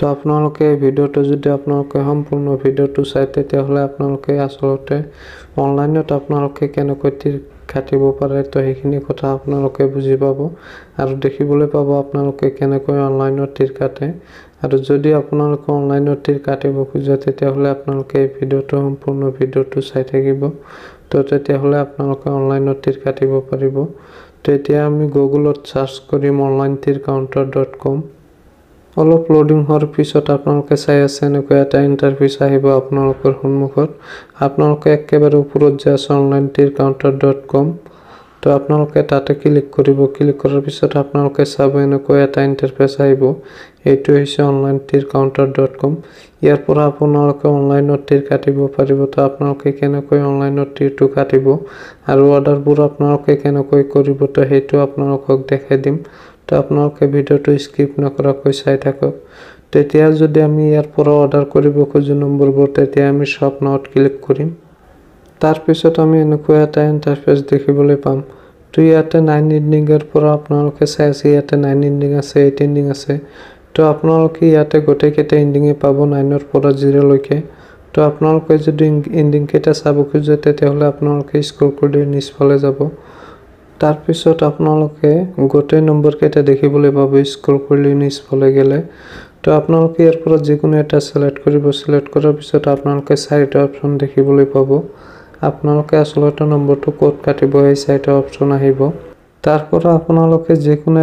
তো আপোনালোকে এই ভিডিওটো যদি আপোনালোকে সম্পূৰ্ণ ভিডিওটো চাই তেতিয়াহ'লে আপোনালোকে আসলতে অনলাইনত আপোনালোকে কেনেকৈ তীৰ কাটিব পাৰে তো সেইখিনি কথা আপোনালোকে বুজি পাব আৰু দেখিবলৈ পাব আপোনালোকে কেনেকৈ অনলাইনত তীৰ কাটে আৰু যদি আপোনালোকে অনলাইনত তীৰ কাটিব খোজে তেতিয়াহ'লে আপোনালোকে এই ভিডিওটো সম্পূৰ্ণ ভিডিওটো চাই থাকিব তো তেতিয়াহ'লে আপোনালোকে অনলাইনত তীৰ কাটিব পাৰিব তো এতিয়া আমি গুগলত সাৰ্চ কৰিম onlinetircounter.com অলপ লোডিং হোৱাৰ পিছত আপোনালোকে চাই আছে এনেকৈ এটা ইন্টাৰফেস আহিব আপোনালোকৰ সন্মুখত আপোনালোকে একেবাৰে ওপৰত যে আছে onlinetircounter.com তো আপোনালোকে তাতে ক্লিক কৰিব ক্লিক কৰাৰ পিছত আপোনালোকে চাব এনেকৈ এটা ইন্টাৰফেস আহিব এইটো হৈছে onlinetircounter.com ইয়াৰ পৰা আপোনালোকে অনলাইনত তীৰ কাটিব পাৰিব তো আপোনালোকে কেনেকৈ অনলাইনত তীৰটো কাটিব আৰু অৰ্ডাৰবোৰ আপোনালোকে কেনেকৈ কৰিব তো হেতু আপোনালোকক দেখাই দিম তো আপোনালোকে ভিডিওটো স্কিপ নকৰাকৈ চাই থাকক তেতিয়া যদি আমি ইয়াৰ পৰা অৰ্ডাৰ কৰিব খোজো নম্বৰবোৰ তেতিয়া আমি শপ নাওত ক্লিক কৰিম তাৰ পিছত আমি এনেকৈ এটা ইন্টাৰফেস দেখিবলৈ পাম তো ইয়াতে 9 এন্ডিংৰ পৰা আপোনালোকে চাই আছে ইয়াতে 9 এন্ডিং আছে 8 এন্ডিং আছে তো আপোনালোকে ইয়াতে গোটেইকেইটা এন্ডিংে পাব 9 ৰ পৰা 0 লৈকে তো আপোনালোকে যদি এন্ডিং কেইটা চাব খোজে তেতিয়াহ'লে আপোনালোকে স্ক্ৰল কৰি নিচফালে যাব তাৰ পিছত আপোনালোকে গোটেই নম্বৰ কেইটা দেখিবলৈ পাব স্ক্ৰল কৰি নিচফালে গেলে তো আপোনালোকে ইয়াৰ পৰা যিকোনো এটা সিলেক্ট কৰিব সিলেক্ট কৰাৰ পিছত আপোনালোকে চাৰিটা অপচন দেখিবলৈ পাব আপোনালোকে আসলতে নম্বৰটো কোড কাটিব এই চাৰিটা অপচন আহিব তাৰ পৰা আপোনালোকে যিকোনো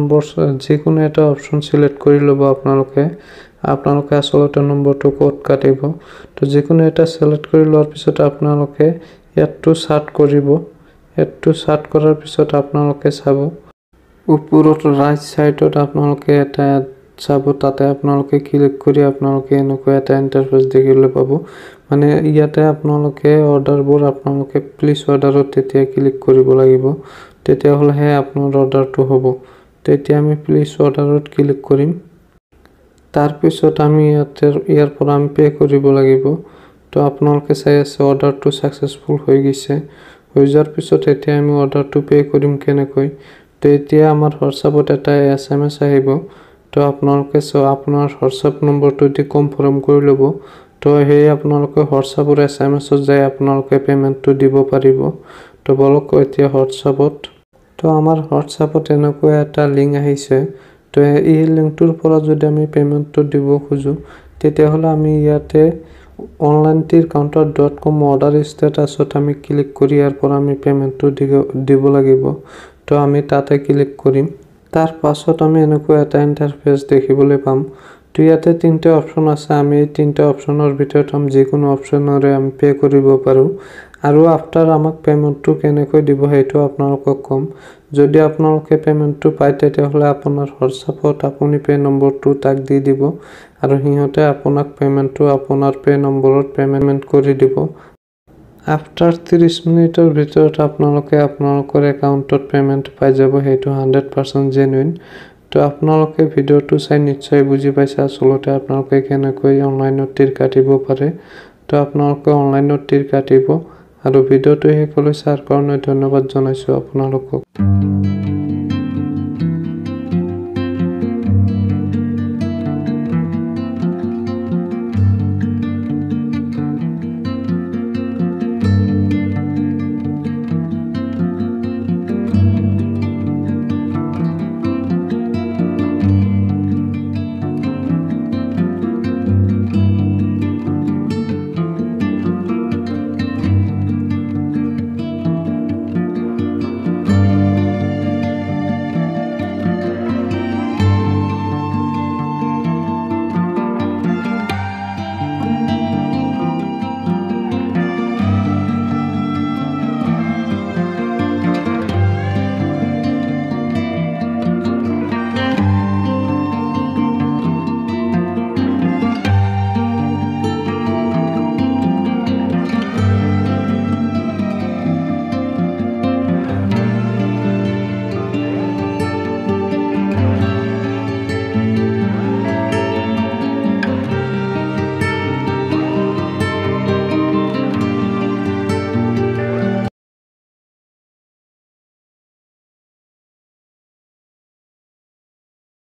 এটা অপচন সিলেক্ট কৰি ল'ব আপোনালোকে আসলতে নম্বৰটো কোড কাটিব তো যিকোনো এটা সিলেক্ট কৰি লোৱাৰ পিছত আপোনালোকে ইয়াতটো সাৰ্চ কৰিব এটো সাৰ্চ কৰাৰ পিছত আপোনালোকে চাব ওপৰত ৰাইট সাইডত আপোনালোকে এটা চাব তাতে আপোনালোকে ক্লিক কৰি আপোনালোকে এনেকৈ এটা ইন্টাৰফেস দেখিবলৈ পাব মানে ইয়াতে আপোনালোকে অৰ্ডাৰবোৰ আপোনালোকে প্লিজ অৰ্ডাৰত তেতিয়া ক্লিক কৰিব লাগিব তেতিয়া হ'লেহে আপোনাৰ অৰ্ডাৰটো হ'ব তেতিয়া আমি প্লিজ অৰ্ডাৰত ক্লিক কৰিম তাৰ পিছত আমি ইয়াৰ পৰা আমি পে কৰিব লাগিব তো আপোনালোকে চাই আছে অৰ্ডাৰটো সাকসেসফুল হৈ গৈছে হৈ যোৱাৰ পিছত এতিয়া আমি অৰ্ডাৰটো পে কৰিম কেনেকৈ তো এতিয়া আমাৰ হোৱাটছআপত এটা SMS আহিব তো আপোনালোকে আপোনাৰ হোৱাটছআপ নম্বৰটো দি কনফাৰ্ম কৰি ল'ব তো হেই আপোনালোকে হোৱাটছআপৰ SMS-ত যাই আপোনালোকে পেমেন্টটো দিব পাৰিব তো বলক এতিয়া হোৱাটছআপত তো আমাৰ হোৱাটছআপত এনেকৈ এটা লিংক আহিছে তো এই লিংকটোৰ পৰা যদি আমি পেমেন্টটো দিব খোজো তেতিয়াহ'লে আমি ইয়াতে onlinetircounter.com অৰ্ডাৰ ষ্টেটাছত আমি ক্লিক কৰি ইয়াৰ পৰা আমি পেমেন্টটো দিব লাগিব তো আমি তাতে ক্লিক কৰিম তাৰ পাছত আমি এনেকৈ এটা ইন্টাৰফেস দেখিবলৈ পাম তো ইয়াতে তিনটা অপচন আছে আমি এই তিনটা অপচনৰ ভিতৰত যিকোনো অপচনৰে আমি পে কৰিব পাৰো আৰু আফটাৰ আমাক পেমেন্টটো কেনেকৈ দিব হেতু আপোনালোকক কম যদি আপোনালোকে পেমেন্টটো পায় তেতিয়াহ'লে আপোনাৰ হোৱাটছআপত আপুনি পে নম্বৰটো তাক দি দিব আৰু হিহঁতে আপোনাক পেমেন্টটো আপোনাৰ পে নম্বৰত পেমেন্ট কৰি দিব আফটাৰ 30 মিনিটৰ ভিতৰত আপোনালোকে আপোনালোকৰ একাউণ্টত পেমেন্ট পাই যাব হেতু 100% জেনুইন তো আপোনালোকে ভিডিওটো চাই নিশ্চয় বুজি পাইছে আসলতে আপোনালোকে কেনেকৈ অনলাইনত তীৰ কাটিব পাৰে তো আপোনালোকে অনলাইনত তীৰ কাটিব আৰু ভিডিওটো শেষলৈ চাৰ কাৰণে ধন্যবাদ জনাইছো আপোনালোকক